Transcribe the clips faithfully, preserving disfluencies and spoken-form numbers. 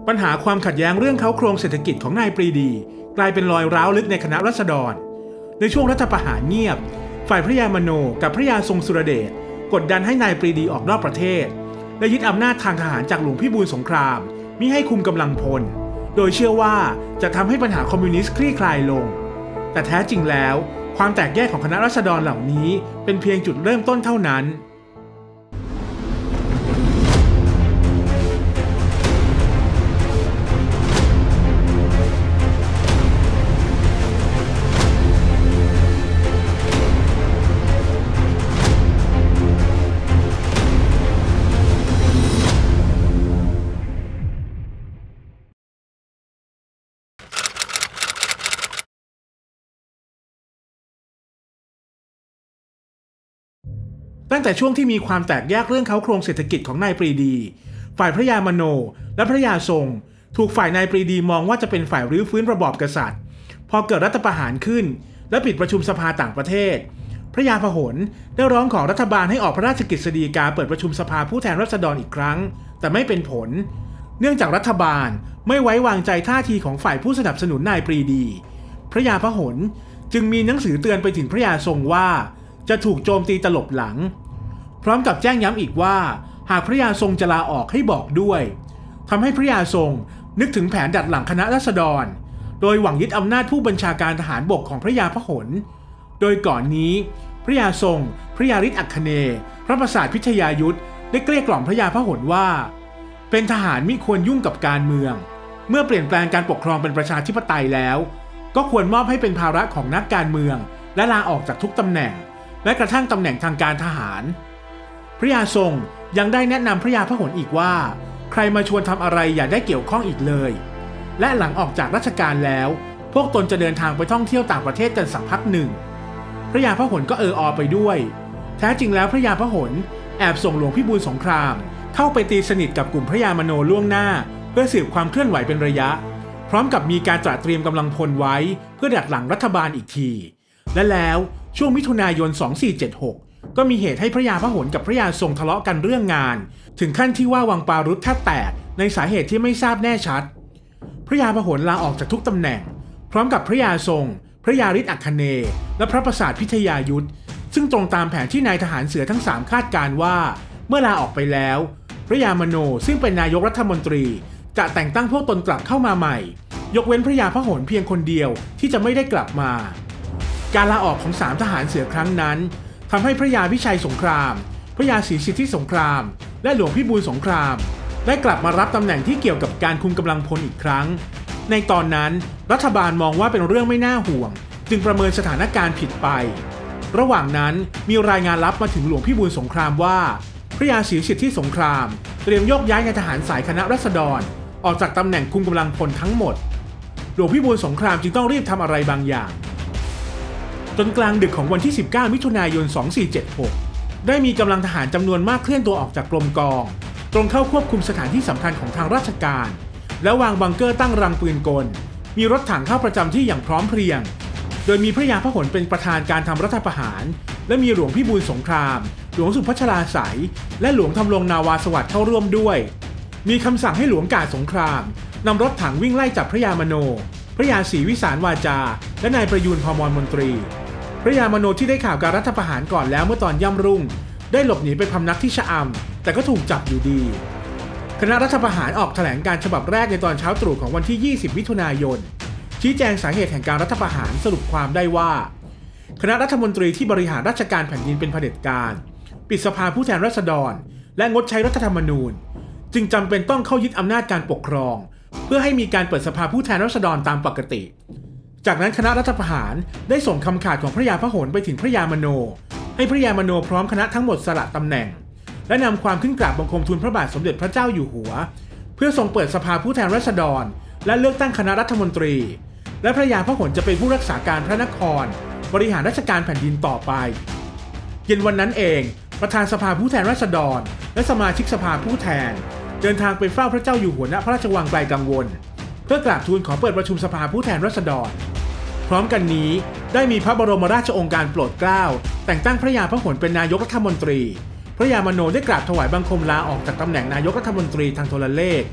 ปัญหาความขัดแย้งเรื่องเค้าโครงเศรษฐกิจของนายปรีดีกลายเป็นรอยร้าวลึกในคณะราษฎรในช่วงรัฐประหารเงียบฝ่ายพระยามโนกับพระยาทรงสุรเดชกดดันให้นายปรีดีออกนอกประเทศและยึดอำนาจทางทหารจากหลวงพิบูลสงครามมิให้คุมกำลังพลโดยเชื่อว่าจะทำให้ปัญหาคอมมิวนิสต์คลี่คลายลงแต่แท้จริงแล้วความแตกแยกของคณะราษฎรเหล่านี้เป็นเพียงจุดเริ่มต้นเท่านั้นตั้งแต่ช่วงที่มีความแตกแยกเรื่องเค้าโครงเศรษฐกิจของนายปรีดีฝ่ายพระยามโนและพระยาทรงถูกฝ่ายนายปรีดีมองว่าจะเป็นฝ่ายรื้อฟื้นระบอบกษัตริย์พอเกิดรัฐประหารขึ้นและปิดประชุมสภาต่างประเทศพระยาพหลได้ร้องขอรัฐบาลให้ออกพระราชกฤษฎีกาเปิดประชุมสภาผู้แทนราษฎรอีกครั้งแต่ไม่เป็นผลเนื่องจากรัฐบาลไม่ไว้วางใจท่าทีของฝ่ายผู้สนับสนุนนายปรีดีพระยาพหลจึงมีหนังสือเตือนไปถึงพระยาทรงว่าจะถูกโจมตีตลบหลังพร้อมกับแจ้งย้ำอีกว่าหากพระยาทรงจะลาออกให้บอกด้วยทำให้พระยาทรงนึกถึงแผนดัดหลังคณะราษฎรโดยหวังยึดอำนาจผู้บัญชาการทหารบกของพระยาพหลโดยก่อนนี้พระยาทรงพระยาฤทธิ์อัคเนย์พระประสาทพิทยายุทธได้เกลี้ยกล่อมพระยาพหลว่าเป็นทหารมิควรยุ่งกับการเมืองเมื่อเปลี่ยนแปลงการปกครองเป็นประชาธิปไตยแล้วก็ควรมอบให้เป็นภาระของนักการเมืองและลาออกจากทุกตำแหน่งและกระทั่งตำแหน่งทางการทหารพระยาทรงยังได้แนะนำพระยาพหลอีกว่าใครมาชวนทำอะไรอย่าได้เกี่ยวข้องอีกเลยและหลังออกจากราชการแล้วพวกตนจะเดินทางไปท่องเที่ยวต่างประเทศกันสักพักหนึ่งพระยาพหลก็เอออไปด้วยแท้จริงแล้วพระยาพหลแอบส่งหลวงพิบูลสงครามเข้าไปตีสนิทกับกลุ่มพระยามโนล่วงหน้าเพื่อสืบความเคลื่อนไหวเป็นระยะพร้อมกับมีการตระเตรียมกำลังพลไว้เพื่อดักหลังรัฐบาลอีกทีและแล้วช่วงมิถุนายนสองสี่เจ็ดหกก็มีเหตุให้พระยาพหลกับพระยาทรงทะเลาะกันเรื่องงานถึงขั้นที่ว่าวังปารุธแทบแตกในสาเหตุที่ไม่ทราบแน่ชัดพระยาพหลลาออกจากทุกตำแหน่งพร้อมกับพระยาทรงพระยาฤทธิ์อัคเนย์และพระประสาทพิทยายุทธซึ่งตรงตามแผนที่นายทหารเสือทั้งสามคาดการว่าเมื่อลาออกไปแล้วพระยามโนซึ่งเป็นนายกรัฐมนตรีจะแต่งตั้งพวกตนกลับเข้ามาใหม่ยกเว้นพระยาพหลเพียงคนเดียวที่จะไม่ได้กลับมาการลาออกของสามทหารเสือครั้งนั้นทำให้พระยาวิชัยสงครามพระยาศรีสิทธิสงครามและหลวงพิบูลสงครามได้กลับมารับตำแหน่งที่เกี่ยวกับการคุมกำลังพลอีกครั้งในตอนนั้นรัฐบาลมองว่าเป็นเรื่องไม่น่าห่วงจึงประเมินสถานการณ์ผิดไประหว่างนั้นมีรายงานลับมาถึงหลวงพิบูลสงครามว่าพระยาศรีสิทธิสงครามเตรียมยกย้ายนายทหารสายคณะราษฎรออกจากตำแหน่งคุมกำลังพลทั้งหมดหลวงพิบูลสงครามจึงต้องรีบทำอะไรบางอย่างจนกลางดึกของวันที่สิบเก้ามิถุนายนสองสี่เจ็ดหกได้มีกำลังทหารจำนวนมากเคลื่อนตัวออกจากกรมกองตรงเข้าควบคุมสถานที่สำคัญของทางราชการและวางบังเกอร์ตั้งรังปืนกลมีรถถังเข้าประจำที่อย่างพร้อมเพรียงโดยมีพระยาพหลเป็นประธานการทำรัฐประหารและมีหลวงพิบูลสงครามหลวงสุพัชราไสยและหลวงทำรงนาวาสวัสดิ์เข้าร่วมด้วยมีคำสั่งให้หลวงกาศสงครามนำรถถังวิ่งไล่จับพระยามโนพระยาศรีวิสารวาจาและนายประยูรพมรมนตรีพระยามโนที่ได้ข่าวการรัฐประหารก่อนแล้วเมื่อตอนย่ำรุ่งได้หลบหนีไปพำนักที่ชะอำแต่ก็ถูกจับอยู่ดีคณะรัฐประหารออกแถลงการฉบับแรกในตอนเช้าตรู่ของวันที่ยี่สิบมิถุนายนชี้แจงสาเหตุแห่งการรัฐประหารสรุปความได้ว่าคณะรัฐมนตรีที่บริหารราชการแผ่นดินเป็นเผด็จการปิดสภาผู้แทนราษฎรและงดใช้รัฐธรรมนูญจึงจำเป็นต้องเข้ายึดอำนาจการปกครองเพื่อให้มีการเปิดสภาผู้แทนราษฎรตามปกติจากนั้นคณะรัฐประหารได้ส่งคำขาดของพระยาพหลไปถึงพระยามโนให้พระยามโนพร้อมคณะทั้งหมดสละตำแหน่งและนำความขึ้นกราบบังคมทูลพระบาทสมเด็จพระเจ้าอยู่หัวเพื่อทรงเปิดสภาผู้แทนราษฎรและเลือกตั้งคณะรัฐมนตรีและพระยาพหลจะเป็นผู้รักษาการพระนครบริหารราชการแผ่นดินต่อไปเย็นวันนั้นเองประธานสภาผู้แทนราษฎรและสมาชิกสภาผู้แทนเดินทางไปเฝ้าพระเจ้าอยู่หัวณพระราชวังไกลกังวลเพื่อกราบทูลขอเปิดประชุมสภาผู้แทนราษฎรพร้อมกันนี้ได้มีพระบรมราชโองการโปรดเกล้าแต่งตั้งพระยาพหลเป็นนายกรัฐมนตรีพระยามโนได้กราบถวายบังคมลาออกจากตำแหน่งนายกรัฐมนตรีทางโทรเลข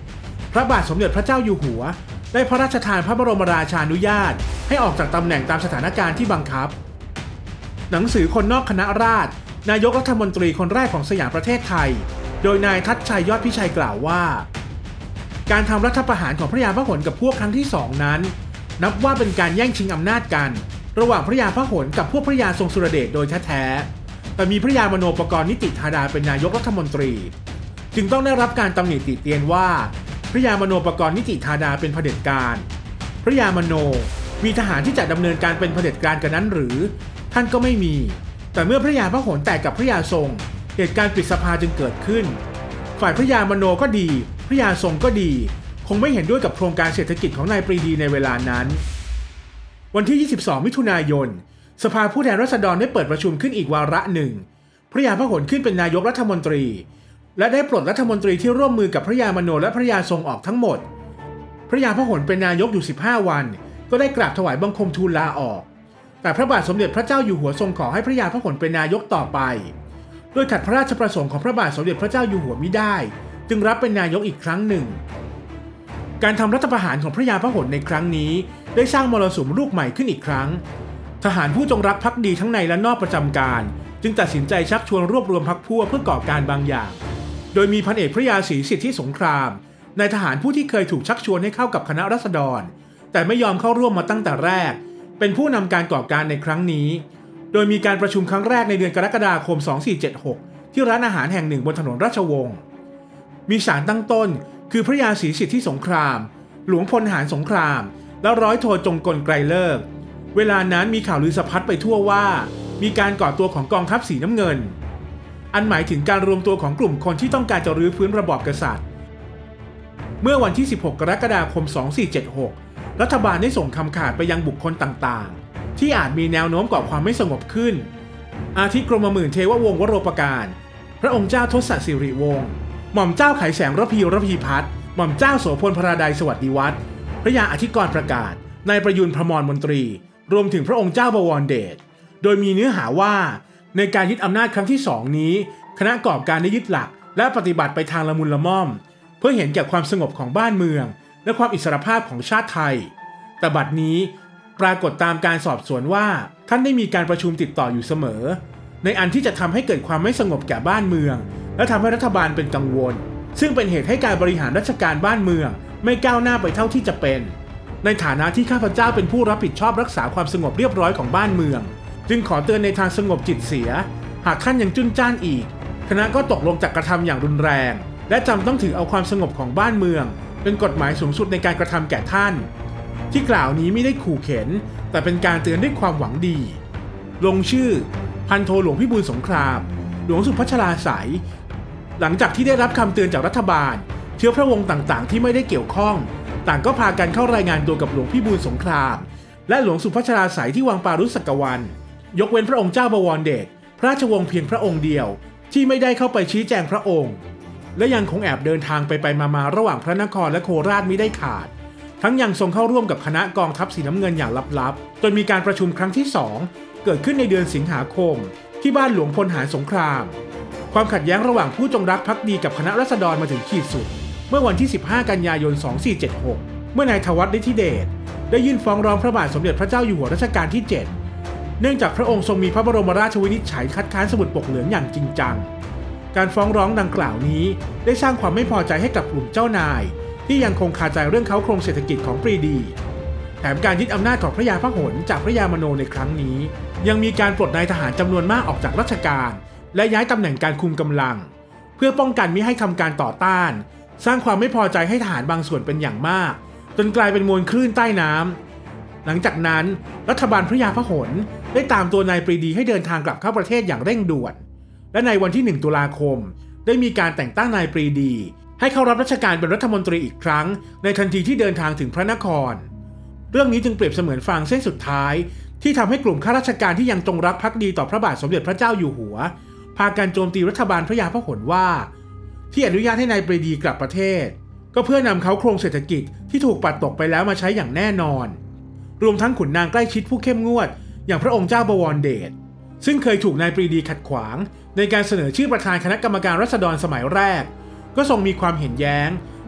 พระบาทสมเด็จพระเจ้าอยู่หัวได้พระราชทานพระบรมราชานุญาตให้ออกจากตำแหน่งตามสถานการณ์ที่บังคับหนังสือคนนอกคณะราษฎรนายกรัฐมนตรีคนแรกของสยามประเทศไทยโดยนายทัชชัยยอดพิชัยกล่าวว่าการทำรัฐประหารของพระยาพหลกับพวกครั้งที่สองนั้นนับว่าเป็นการแย่งชิงอำนาจกันระหว่างพระยาพหลกับพวกพระยาทรงสุรเดชโดยแท้ๆแต่มีพระยามโนปกรณ์นิติธาดาเป็นนายกรัฐมนตรีจึงต้องได้รับการตำหนิติเตียนว่าพระยามโนปกรณ์นิติธาดาเป็นเผด็จการพระยามโนมีทหารที่จะดำเนินการเป็นเผด็จการกันนั้นหรือท่านก็ไม่มีแต่เมื่อพระยาพหลแตกกับพระยาทรงเหตุการณ์ปิดสภาจึงเกิดขึ้นฝ่ายพระยามโนก็ดีพระยาทรงก็ดีคงไม่เห็นด้วยกับโครงการเศรษฐกิจของนายปรีดีในเวลานั้นวันที่ยี่สิบสองมิถุนายนสภาผู้แทนราษฎรได้เปิดประชุมขึ้นอีกวาระหนึ่งพระยาพหลขึ้นเป็นนายกรัฐมนตรีและได้ปลดรัฐมนตรีที่ร่วมมือกับพระยามโนและพระยาทรงออกทั้งหมดพระยาพหลเป็นนายกอยู่สิบห้าวันก็ได้กราบถวายบังคมทูลลาออกแต่พระบาทสมเด็จพระเจ้าอยู่หัวทรงขอให้พระยาพหลเป็นนายกต่อไปโดยขัดพระราชประสงค์ของพระบาทสมเด็จพระเจ้าอยู่หัวมิได้จึงรับเป็นนายกอีกครั้งหนึ่งการทำรัฐประหารของพระยาพหลในครั้งนี้ได้สร้างมรสุมลูกใหม่ขึ้นอีกครั้งทหารผู้จงรักภักดีทั้งในและนอกประจำการจึงตัดสินใจชักชวนรวบรวมพรรคพวกเพื่อก่อการบางอย่างโดยมีพันเอกพระยาศรีสิทธิสงครามนายทหารผู้ที่เคยถูกชักชวนให้เข้ากับคณะราษฎรแต่ไม่ยอมเข้าร่วมมาตั้งแต่แรกเป็นผู้นำการก่อการในครั้งนี้โดยมีการประชุมครั้งแรกในเดือนกรกฎาคมสองพันสี่ร้อยเจ็ดสิบหกที่ร้านอาหารแห่งหนึ่งบนถนนราชวงศ์มีศาลตั้งต้นคือพระยาศรีสิทธิสงครามหลวงพลหารสงครามและร้อยโทจงกลไกรเลิกเวลานั้นมีข่าวลือสะพัดไปทั่วว่ามีการก่อตัวของกองทัพสีน้ำเงินอันหมายถึงการรวมตัวของกลุ่มคนที่ต้องการจะรื้อฟื้นระบอบกษัตริย์เมื่อวันที่สิบหกกรกฎาคมสองพันสี่ร้อยเจ็ดสิบหกรัฐบาลได้ส่งคำขาดไปยังบุคคลต่างๆที่อาจมีแนวโน้มก่อความไม่สงบขึ้นอาทิกรมหมื่นเทววงศ์วโรปการพระองค์เจ้าทศสิริวงศ์หม่อมเจ้าไขแสงระพีระพีพัฒน์หม่อมเจ้าโสพลพราดัยสวัสดิวัฒน์พระยาอธิกรประกาศนายประยุนพมรมนตรีรวมถึงพระองค์เจ้าบวรเดชโดยมีเนื้อหาว่าในการยึดอำนาจครั้งที่สองนี้คณะก่อการได้ยึดหลักและปฏิบัติไปทางละมุนละม่อมเพื่อเห็นแก่ความสงบของบ้านเมืองและความอิสรภาพของชาติไทยแต่บัดนี้ปรากฏตามการสอบสวนว่าท่านได้มีการประชุมติดต่ออยู่เสมอในอันที่จะทำให้เกิดความไม่สงบแก่บ้านเมืองและทำให้รัฐบาลเป็นกังวลซึ่งเป็นเหตุให้การบริหารราชการบ้านเมืองไม่ก้าวหน้าไปเท่าที่จะเป็นในฐานะที่ข้าพเจ้าเป็นผู้รับผิดชอบรักษาความสงบเรียบร้อยของบ้านเมืองจึงขอเตือนในทางสงบจิตเสียหากท่านยังจุนจ้านอีกคณะก็ตกลงจากกระทำอย่างรุนแรงและจำต้องถือเอาความสงบของบ้านเมืองเป็นกฎหมายสูงสุดในการกระทำแก่ท่านที่กล่าวนี้ไม่ได้ขู่เข็นแต่เป็นการเตือนด้วยความหวังดีลงชื่อพันโทหลวงพิบูลสงครามหลวงสุพัชราไสยหลังจากที่ได้รับคำเตือนจากรัฐบาลเชื้อพระวงศ์ต่างๆที่ไม่ได้เกี่ยวข้องต่างก็พากันเข้ารายงานตัวกับหลวงพิบูลสงครามและหลวงสุพัชราไสยที่วังปารุสักวันยกเว้นพระองค์เจ้าบวรเดชพระราชวงศ์เพียงพระองค์เดียวที่ไม่ได้เข้าไปชี้แจงพระองค์และยังคงแอบเดินทางไปไปมาๆระหว่างพระนครและโคราชมิได้ขาดทั้งยังทรงเข้าร่วมกับคณะกองทัพสีน้ำเงินอย่างลับๆจนมีการประชุมครั้งที่สองเกิดขึ้นในเดือนสิงหาคมที่บ้านหลวงพลหารสงครามความขัดแย้งระหว่างผู้จงรักภักดีกับคณะราษฎรมาถึงขีดสุดเมื่อวันที่สิบห้ากันยายนสองพันสี่ร้อยเจ็ดสิบหกเมื่อนายธวัชฤทธิเดชได้ยื่นฟ้องร้องพระบาทสมเด็จพระเจ้าอยู่หัวรัชกาลที่เจ็ดเนื่องจากพระองค์ทรงมีพระบรมราชวินิจฉัยคัดค้านสมุดปกเหลืองอย่างจริงจังการฟ้องร้องดังกล่าวนี้ได้สร้างความไม่พอใจให้กับกลุ่มเจ้านายที่ยังคงคาใจเรื่องเค้าโครงเศรษฐกิจของปรีดีแถมการยึดอำนาจของพระยาพหลจากพระยามโนในครั้งนี้ยังมีการปลดนายทหารจำนวนมากออกจากราชการและย้ายตำแหน่งการคุมกำลังเพื่อป้องกันมิให้ทำการต่อต้านสร้างความไม่พอใจให้ทหารบางส่วนเป็นอย่างมากจนกลายเป็นมวลคลื่นใต้น้ำหลังจากนั้นรัฐบาลพระยาพหลได้ตามตัวนายปรีดีให้เดินทางกลับเข้าประเทศอย่างเร่งด่วนและในวันที่หนึ่งตุลาคมได้มีการแต่งตั้งนายปรีดีให้เข้ารับราชการเป็นรัฐมนตรีอีกครั้งในทันทีที่เดินทางถึงพระนครเรื่องนี้จึงเปรียบเสมือนฟางเส้นสุดท้ายที่ทำให้กลุ่มข้าราชการที่ยังจงรักภักดีต่อพระบาทสมเด็จพระเจ้าอยู่หัวพากันโจมตีรัฐบาลพระยาพหลว่าที่อนุญาตให้นายปรีดีกลับประเทศก็เพื่อนำเขาโครงเศรษฐกิจที่ถูกปัดตกไปแล้วมาใช้อย่างแน่นอนรวมทั้งขุนนางใกล้ชิดผู้เข้มงวดอย่างพระองค์เจ้าบวรเดชซึ่งเคยถูกนายปรีดีขัดขวางในการเสนอชื่อประธานคณะกรรมการราษฎรสมัยแรกก็ทรงมีความเห็นแย้ง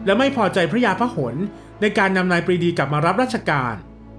และไม่พอใจพระยาพหลในการนำนายปรีดีกลับมารับราชการ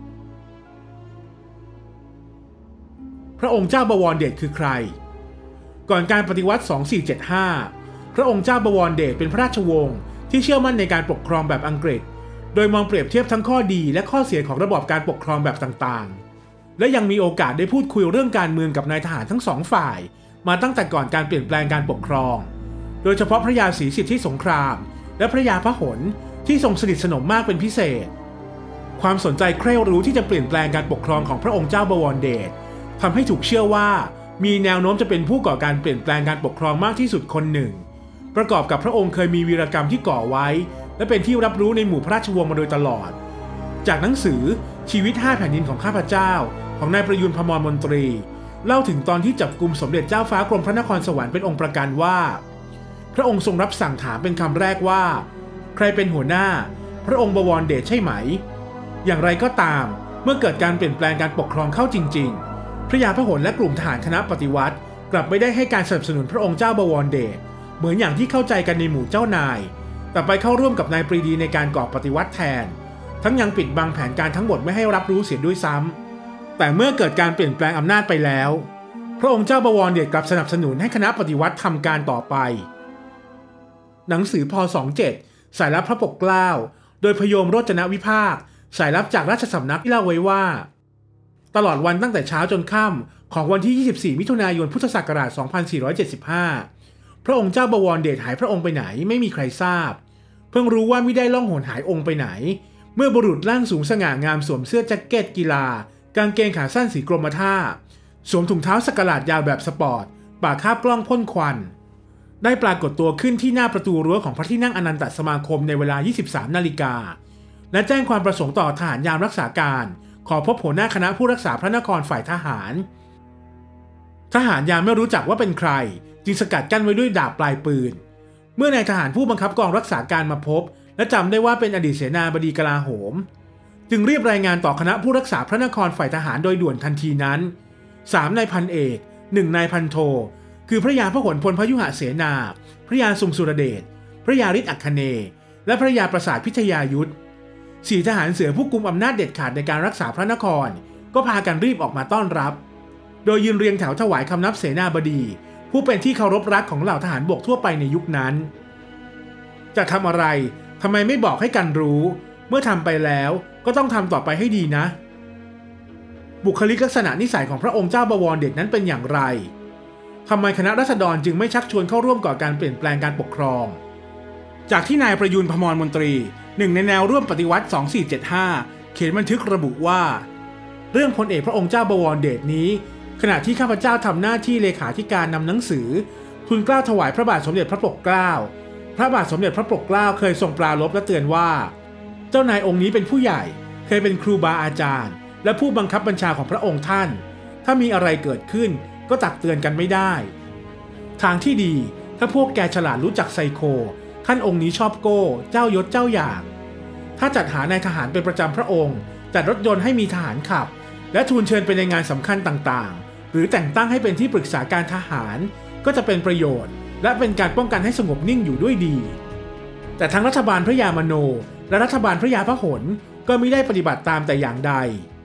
พระองค์เจ้าบวรเดชคือใครก่อนการปฏิวัติสองสี่เจ็ดห้าพระองค์เจ้าบวรเดชเป็นพระราชวงศ์ที่เชื่อมั่นในการปกครองแบบอังกฤษโดยมองเปรียบเทียบทั้งข้อดีและข้อเสียของระบอบการปกครองแบบต่างๆและยังมีโอกาสได้พูดคุยเรื่องการเมืองกับนายทหารทั้งสองฝ่ายมาตั้งแต่ก่อนการเปลี่ยนแปลงการปกครองโดยเฉพาะพระยาศรีสิทธิสงครามและพระยาพหลที่ทรงสนิทสนมมากเป็นพิเศษความสนใจใคร่รู้ที่จะเปลี่ยนแปลงการปกครองของพระองค์เจ้าบวรเดชทำให้ถูกเชื่อว่ามีแนวโน้มจะเป็นผู้ก่อการเปลี่ยนแปลงการปกครองมากที่สุดคนหนึ่งประกอบกับพระองค์เคยมีวีรกรรมที่ก่อไว้และเป็นที่รับรู้ในหมู่พระราชวงศ์มาโดยตลอดจากหนังสือชีวิตห้าแผ่นดินของข้าพเจ้าของนายประยุรพมรมนตรีเล่าถึงตอนที่จับกุมสมเด็จเจ้าฟ้ากรมพระนครสวรรค์เป็นองค์ประกันว่าพระองค์ทรงรับสั่งถามเป็นคำแรกว่าใครเป็นหัวหน้าพระองค์บวรเดชใช่ไหมอย่างไรก็ตามเมื่อเกิดการเปลี่ยนแปลงการปกครองเข้าจริงๆพระยาพหลและกลุ่มทหารคณะปฏิวัติกลับไม่ได้ให้การสนับสนุนพระองค์เจ้าบวรเดชเหมือนอย่างที่เข้าใจกันในหมู่เจ้านายแต่ไปเข้าร่วมกับนายปรีดีในการก่อปฏิวัติแทนทั้งยังปิดบังแผนการทั้งหมดไม่ให้รับรู้เสียด้วยซ้ำแต่เมื่อเกิดการเปลี่ยนแปลงอำนาจไปแล้วพระองค์เจ้าบวรเดชกลับสนับสนุนให้คณะปฏิวัติทำการต่อไปหนังสือพ.สองสิบเจ็ดสายลับพระปกเกล้าโดยพยมโรจนวิภาคสายลับจากราชสำนักที่เล่าไว้ว่าตลอดวันตั้งแต่เช้าจนค่ำของวันที่ยี่สิบสี่มิถุนายนพุทธศักราชสองพันสี่ร้อยเจ็ดสิบห้าพระองค์เจ้าบวรเดชหายพระองค์ไปไหนไม่มีใครทราบเพิ่งรู้ว่าไม่ได้ล่องหนหายองค์ไปไหนเมื่อบุรุษร่างสูงสง่างามสวมเสื้อแจ็คเก็ตกีฬากางเกงขาสั้นสีกรมท่าสวมถุงเท้าสกหลาดยาวแบบสปอร์ตปากคาบกล้องพ่นควันได้ปรากฏตัวขึ้นที่หน้าประตูรั้วของพระที่นั่งอนันตสมาคมในเวลา ยี่สิบสามนาฬิกาและแจ้งความประสงค์ต่อทหารยามรักษาการขอพบหัวหน้าคณะผู้รักษาพระนครฝ่ายทหารทหารยามไม่รู้จักว่าเป็นใครจึงสกัดกั้นไว้ด้วยดาบปลายปืนเมื่อนายทหารผู้บังคับกองรักษาการมาพบและจำได้ว่าเป็นอดีตเสนาบดีกลาโหมจึงรีบรายงานต่อคณะผู้รักษาพระนครฝ่ายทหารโดยด่วนทันทีนั้นสามนายพันเอกหนึ่งนายพันโทคือพระยาพหลพลพยุหเสนาพระยาทรงสุรเดชพระยาฤทธิ์อัคคเนย์และพระยาประสาทพิทยายุทธสี่ทหารเสือผู้กุมอำนาจเด็ดขาดในการรักษาพระนครก็พากันรีบออกมาต้อนรับโดยยืนเรียงแถวถวายคำนับเสนาบดีผู้เป็นที่เคารพรักของเหล่าทหารบกทั่วไปในยุคนั้นจะทำอะไรทำไมไม่บอกให้กันรู้เมื่อทำไปแล้วก็ต้องทำต่อไปให้ดีนะบุคลิกลักษณะนิสัยของพระองค์เจ้าบวรเดชนั้นเป็นอย่างไรทำไมคณะราษฎรจึงไม่ชักชวนเข้าร่วมก่อการเปลี่ยนแปลงการปกครองจากที่นายประยุรพมรมนตรีหนึ่งในแนวร่วมปฏิวัติสองสี่เจ็ดห้าเขียนบันทึกระบุว่าเรื่องพลเอกพระองค์เจ้าบวรเดชนี้ขณะที่ข้าพเจ้าทำหน้าที่เลขาธิการนำหนังสือทูลเกล้าถวายพระบาทสมเด็จพระปกเกล้าพระบาทสมเด็จพระปกเกล้าเคยทรงปรารภและเตือนว่าเจ้านายองค์นี้เป็นผู้ใหญ่เคยเป็นครูบาอาจารย์และผู้บังคับบัญชาของพระองค์ท่านถ้ามีอะไรเกิดขึ้นก็ตักเตือนกันไม่ได้ทางที่ดีถ้าพวกแกฉลาดรู้จักไซโคท่านองค์นี้ชอบโก้เจ้ายศเจ้าอย่างถ้าจัดหานายทหารเป็นประจำพระองค์จัดรถยนต์ให้มีทหารขับและทูลเชิญไปในงานสำคัญต่างๆหรือแต่งตั้งให้เป็นที่ปรึกษาการทหารก็จะเป็นประโยชน์และเป็นการป้องกันให้สงบนิ่งอยู่ด้วยดีแต่ทั้งรัฐบาลพระยามโนและรัฐบาลพระยาพหลก็มิได้ปฏิบัติตามแต่อย่างใด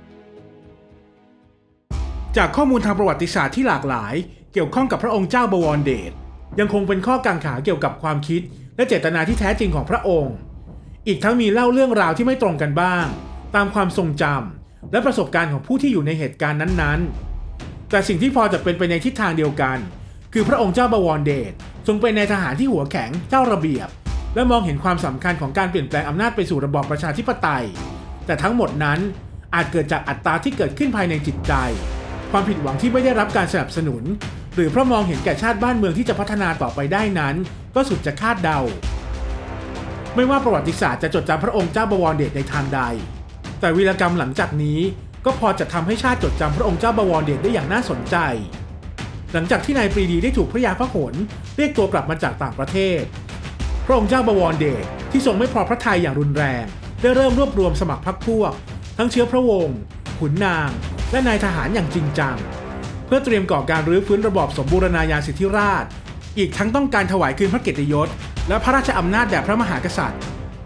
จากข้อมูลทางประวัติศาสตร์ที่หลากหลายเกี่ยวข้องกับพระองค์เจ้าบวรเดชยังคงเป็นข้อกังขาเกี่ยวกับความคิดและเจตนาที่แท้จริงของพระองค์อีกทั้งมีเล่าเรื่องราวที่ไม่ตรงกันบ้างตามความทรงจำและประสบการณ์ของผู้ที่อยู่ในเหตุการณ์นั้นๆแต่สิ่งที่พอจะเป็นไปในทิศทางเดียวกันคือพระองค์เจ้าบวรเดชทรงเป็นนายทหารที่หัวแข็งเจ้าระเบียบและมองเห็นความสำคัญของการเปลี่ยนแปลงอำนาจไปสู่ระบอบประชาธิปไตยแต่ทั้งหมดนั้นอาจเกิดจากอัตตาที่เกิดขึ้นภายในจิตใจความผิดหวังที่ไม่ได้รับการสนับสนุนหรือเพราะมองเห็นแก่ชาติบ้านเมืองที่จะพัฒนาต่อไปได้นั้นก็สุดจะคาดเดาไม่ว่าประวัติศาสตร์จะจดจำพระองค์เจ้าบวรเดชในทางใดแต่วีรกรรมหลังจากนี้ก็พอจะทำให้ชาติจดจำพระองค์เจ้าบวรเดชได้อย่างน่าสนใจหลังจากที่นายปรีดีได้ถูกพระยาพหลเรียกตัวกลับมาจากต่างประเทศพระองค์เจ้าบวรเดชที่ทรงไม่พอพระทัยอย่างรุนแรงได้เริ่มรวบรวมสมัครพรรคพวกทั้งเชื้อพระวงศ์ขุนนางและนายทหารอย่างจริงจังเพื่อเตรียมก่อการรื้อฟื้นระบอบสมบูรณาญาสิทธิราชย์อีกทั้งต้องการถวายคืนพระเกียรติยศและพระราชอำนาจแด่พระมหากษัตริย์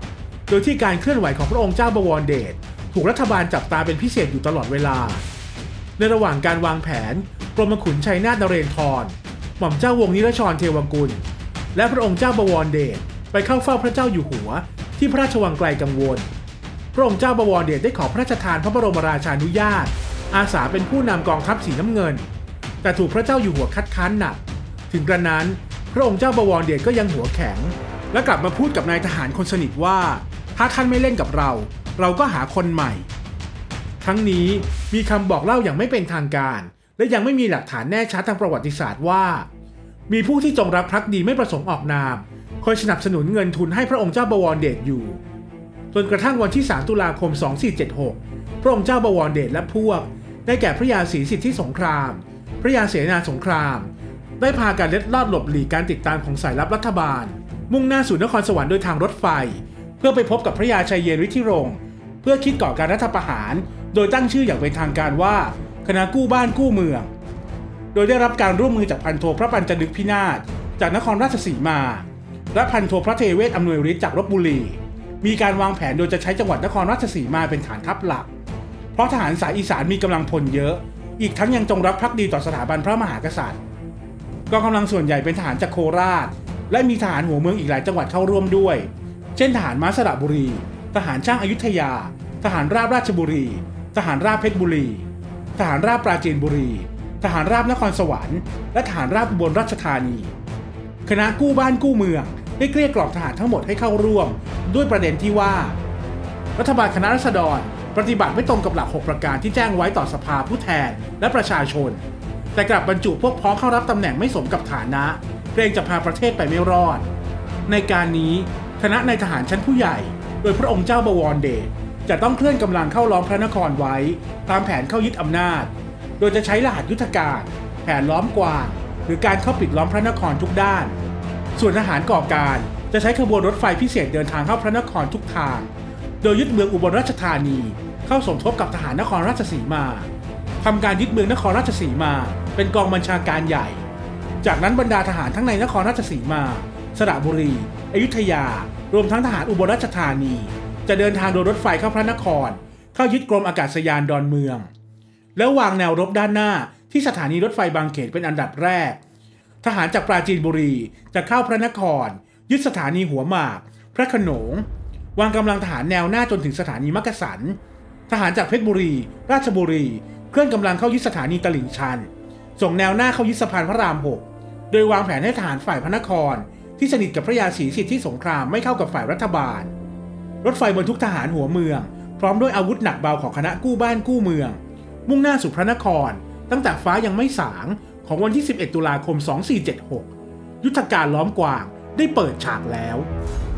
โดยที่การเคลื่อนไหวของพระองค์เจ้าบวรเดชถูกรัฐบาลจับตาเป็นพิเศษอยู่ตลอดเวลาในระหว่างการวางแผนกรมขุนชัยนาทนเรนทรหม่อมเจ้าวงศ์นิรชรเทวกุลและพระองค์เจ้าบวรเดชไปเข้าเฝ้าพระเจ้าอยู่หัวที่พระราชวังไกลกังวลพระองค์เจ้าบวรเดชได้ขอพระราชทานพระบรมราชานุญาตอาสาเป็นผู้นำกองทัพสีน้ำเงินแต่ถูกพระเจ้าอยู่หัวคัดค้านหนักถึงกระนั้นพระองค์เจ้าบวรเดชก็ยังหัวแข็งและกลับมาพูดกับนายทหารคนสนิทว่าถ้าท่านไม่เล่นกับเราเราก็หาคนใหม่ทั้งนี้มีคำบอกเล่าอย่างไม่เป็นทางการและยังไม่มีหลักฐานแน่ชัดทางประวัติศาสตร์ว่ามีผู้ที่จงรักภักดีไม่ประสงค์ออกนามคอยสนับสนุนเงินทุนให้พระองค์เจ้าบวรเดชอยู่จนกระทั่งวันที่สามตุลาคมสองพันสี่ร้อยเจ็ดสิบหกพระองค์เจ้าบวรเดชและพวกได้แก่พระยาศรีสิทธิสงครามพระยาเสนาสงครามได้พากันเล็ดลอดหลบหลีกการติดตามของสายลับรัฐบาลมุ่งหน้าสู่นครสวรรค์โดยทางรถไฟเพื่อไปพบกับพระยาชัยเยนฤทธิรงค์เพื่อคิดก่อการรัฐประหารโดยตั้งชื่ออย่างเป็นทางการว่าคณะกู้บ้านกู้เมืองโดยได้รับการร่วมมือจากพันโทพระปัญจนึกพินาศจากนครราชสีมาและพันโทพระเทเวศอำนวยฤทธิ์จากลพบุรีมีการวางแผนโดยจะใช้จังหวัดนครราชสีมาเป็นฐานทัพหลักเพราะทหารสายอีสานมีกำลังพลเยอะอีกทั้งยังจงรักภักดีต่อสถาบันพระมหากษัตริย์กองกำลังส่วนใหญ่เป็นทหารจากโคราชและมีทหารหัวเมืองอีกหลายจังหวัดเข้าร่วมด้วยเช่นทหารม้าสระบุรีทหารช่างอยุธยาทหารราบราชบุรีทหารราบเพชรบุรีทหารราบปราจีนบุรีทหารราบนครสวรรค์และทหารราบอุบลราชธานีคณะกู้บ้านกู้เมืองได้เกลี้ยกล่อมทหารทั้งหมดให้เข้าร่วมด้วยประเด็นที่ว่ารัฐบาลคณะราษฎรปฏิบัติไม่ตรงกับหลักหกประการที่แจ้งไว้ต่อสภาผู้แทนและประชาชนแต่กลับบรรจุพวกพ้องเข้ารับตำแหน่งไม่สมกับฐานะเกรงจะพาประเทศไปไม่รอดในการนี้คณะนายทหารชั้นผู้ใหญ่โดยพระองค์เจ้าบวรเดชจะต้องเคลื่อนกำลังเข้าล้อมพระนครไว้ตามแผนเข้ายึดอำนาจโดยจะใช้รหัสยุทธการแผนล้อมกวางหรือการเข้าปิดล้อมพระนครทุกด้านส่วนทหารก่อการจะใช้ขบวนรถไฟพิเศษเดินทางเข้าพระนครทุกทางโดยยึดเมืองอุบลราชธานีเข้าสมทบกับทหารนครราชสีมาทำการยึดเมืองนครราชสีมาเป็นกองบัญชาการใหญ่จากนั้นบรรดาทหารทั้งในนครราชสีมาสระบุรีอยุธยารวมทั้งทหารอุบลราชธานีจะเดินทางโดยรถไฟเข้าพระนครเข้ายึดกรมอากาศยานดอนเมืองแล้ววางแนวรบด้านหน้าที่สถานีรถไฟบางเขนเป็นอันดับแรกทหารจากปราจีนบุรีจะเข้าพระนครยึดสถานีหัวหมากพระโขนงวางกำลังทหารแนวหน้าจนถึงสถานีมักกะสันทหารจากเพชรบุรีราชบุรีเคลื่อนกำลังเข้ายึดสถานีตลิ่งชันส่งแนวหน้าเข้ายึดสะพานพระรามหกโดยวางแผนให้ทหารฝ่ายพระนครที่สนิทกับพระยาศรีสิทธิสงครามไม่เข้ากับฝ่ายรัฐบาลรถไฟบรรทุกทหารหัวเมืองพร้อมด้วยอาวุธหนักเบาของคณะกู้บ้านกู้เมืองมุ่งหน้าสู่พระนครตั้งแต่ฟ้ายังไม่สางของวันที่สิบเอ็ดตุลาคมสองพันสี่ร้อยเจ็ดสิบหกยุทธการล้อมกวางได้เปิดฉากแล้ว